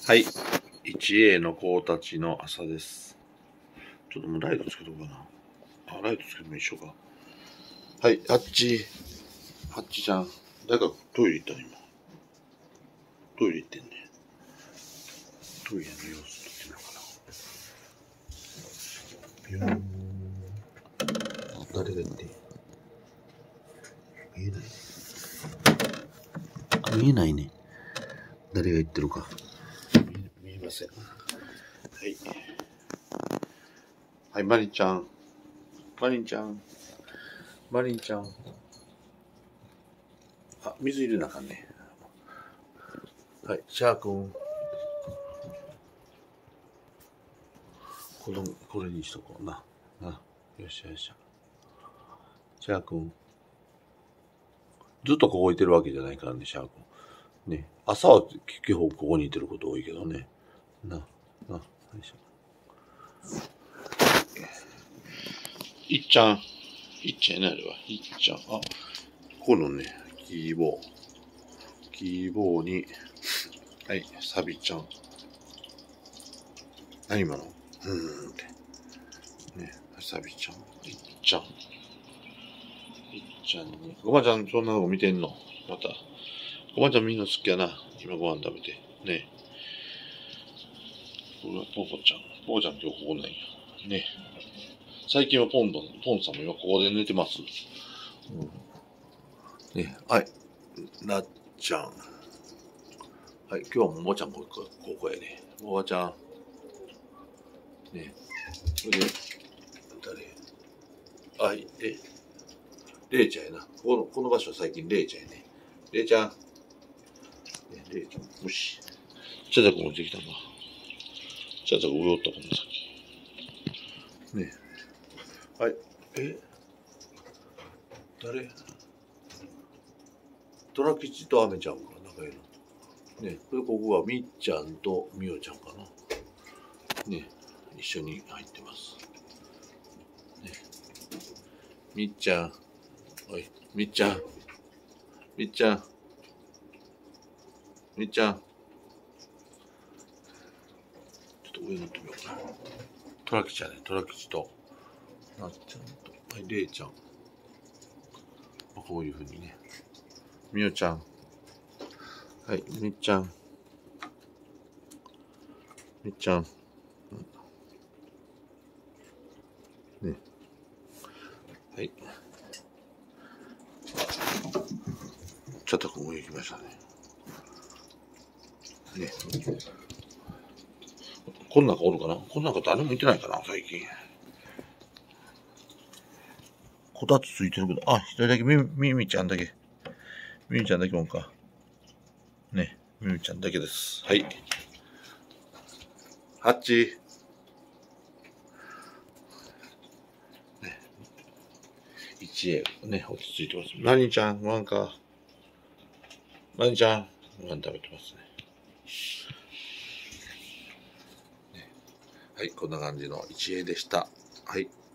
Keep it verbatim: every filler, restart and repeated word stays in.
はい。いちエー の子たちの朝です。ちょっともうライトつけとこうかな。あ、ライトつけても一緒か。はい、あっち。あっちちゃん。誰かトイレ行ったの今。トイレ行ってんね。トイレの様子撮ってみようかな。ビヨーン。あ、誰が行って見えない。あ、見えないね。誰が行ってるか。見えません。はい。はい、マリンちゃん。マリンちゃん。マリンちゃん。あ、水入れなあかんね。はい、シャー君。この、これにしとこうな。な。よっしゃよっしゃ。シャー君。ずっとここいてるわけじゃないからね、シャー君。ね。朝は結構ここにいてること多いけどね。な。な。よいしょ。いっちゃん。いっちゃんやな、あれは。いっちゃん。あ、ここのね、キーボー。キーボーに、はい、サビちゃん。何今のうーんって。ね、サビちゃん。いっちゃん。いっちゃんに。ごまちゃん、そんなの見てんのまた。ごまちゃんみんな好きやな。今ご飯食べて。ね。これはポポちゃん。ポポちゃん今日ここないよ。ね。最近はポンポン、ポンさんも今ここで寝てます。うん、ね。はい。なっちゃん。はい。今日はももちゃんここ、ここやね。ももちゃん。ね。それで、誰はい。え、れいちゃんやな。この、この場所は最近れいちゃんやね。れいちゃん。ね、れいちゃん。よし。ちゃちゃく持ってきたな。ちゃちゃく上おったこの先。ね。はい。え誰トラキチとアメちゃんか仲いいの。ね。これここはみっちゃんとみおちゃんかな。ね。一緒に入ってます。ね。みっちゃん。おい。みっちゃん。みっちゃん。みっちゃん。ちょっと上乗ってみようかな。トラキチやね。トラキチと。なっちゃんと。はい。れいちゃん。こういうふうにね。みおちゃん。はい。みっちゃん。みっちゃん。ね。はい。ちょっとここに行きましたね。ね。こん中おるかなこん中誰もいてないかな最近。こたつついてるけど、あ、一人だけみ、みみちゃんだけ。みみちゃんだけもんか。ね。みみちゃんだけです。はい。ハッチ。ね。いちエー、ね、落ち着いてます。マリンちゃん、ご飯か。マリンちゃん、ご飯食べてますね。ね。はい、こんな感じのいちエーでした。はい。